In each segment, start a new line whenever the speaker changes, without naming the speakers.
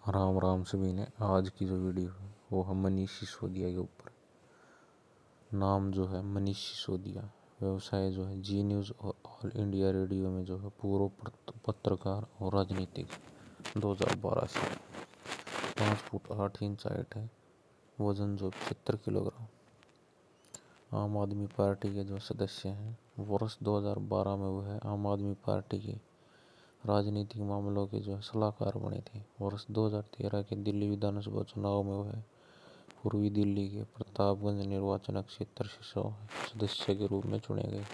राम राम सभी ने। आज की जो वीडियो है वो है मनीष सिसोदिया के ऊपर। नाम जो है मनीष सिसोदिया, व्यवसाय जो है जी न्यूज़ और ऑल इंडिया रेडियो में जो है पूर्व पत्रकार और राजनीतिक। 2012 से 5 फुट 8 इंच हाइट है, वजन जो 75 किलोग्राम। आम आदमी पार्टी के जो सदस्य हैं, वर्ष 2012 में वह आम आदमी पार्टी के राजनीतिक मामलों के जो है सलाहकार बने थे। वर्ष 2013 के दिल्ली विधानसभा चुनाव में वह पूर्वी दिल्ली के प्रतापगंज निर्वाचन क्षेत्र से सदस्य के रूप में चुने गए।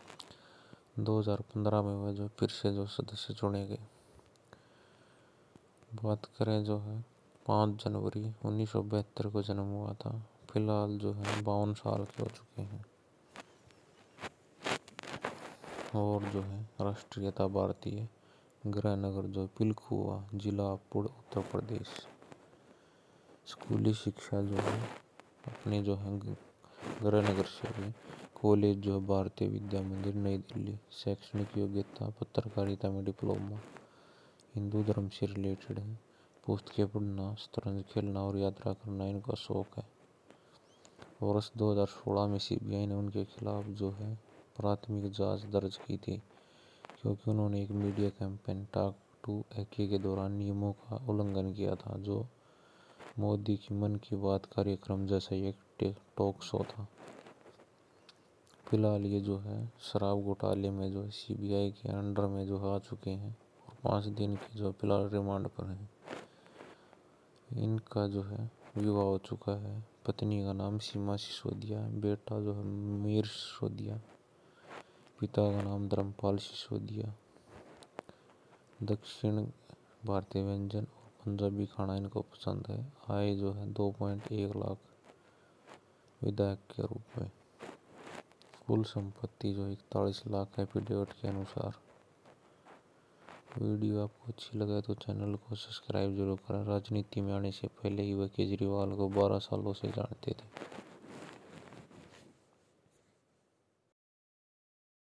2015 में वह जो फिर से जो सदस्य चुने गए। बात करें जो है 5 जनवरी 1972 को जन्म हुआ था। फिलहाल जो है 52 साल के हो चुके हैं और जो है राष्ट्रीयता भारतीय, गृह नगर जो पिलखुआ, जिला पुर उत्तर प्रदेश। स्कूली शिक्षा जो है अपने जो है गृह नगर से हुई। कॉलेज जो है भारतीय विद्या मंदिर नई दिल्ली। शैक्षणिक योग्यता पत्रकारिता में डिप्लोमा। हिंदू धर्म से रिलेटेड है। पुस्तकें पढ़ना, शतरंज खेलना और यात्रा करना इनका शौक है। वर्ष 2016 में सीबीआई ने उनके खिलाफ जो है प्राथमिक जांच दर्ज की थी, क्योंकि उन्होंने एक media campaign talk to AK के दौरान नियमों का उल्लंघन किया था, जो मोदी की मन की बात कार्यक्रम जैसा एक टॉक शो था। फिलहाल ये जो है शराब घोटाले में जो है सीबीआई के अंडर में जो आ चुके हैं और 5 दिन की जो फिलहाल रिमांड पर हैं। इनका जो है विवाह हो चुका है। पत्नी का नाम सीमा सिसोदिया, बेटा जो है मीर सिसोदिया, पिता का नाम धर्मपाल सिसोदिया। दक्षिण भारतीय व्यंजन और पंजाबी खाना इनको पसंद है। आय जो है 2.1 लाख विधायक के रूप में। कुल संपत्ति जो 41 लाख एफिडेविट के अनुसार। वीडियो आपको अच्छी लगे तो चैनल को सब्सक्राइब जरूर करें। राजनीति में आने से पहले ही वह केजरीवाल को 12 सालों से जानते थे।